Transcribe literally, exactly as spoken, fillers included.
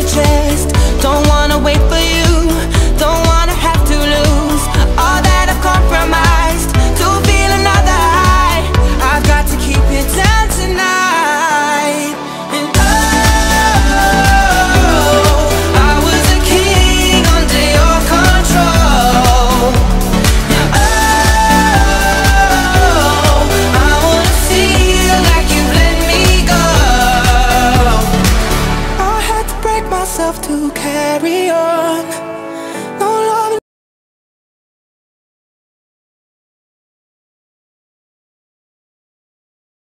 chest. Don't wanna wait for you, don't wanna have to lose all that I've compromised to feel another high. I've got to keep it down tonight. And oh, I was a king under your control. Oh, I wanna feel like you let me go. I had to break myself to carry on.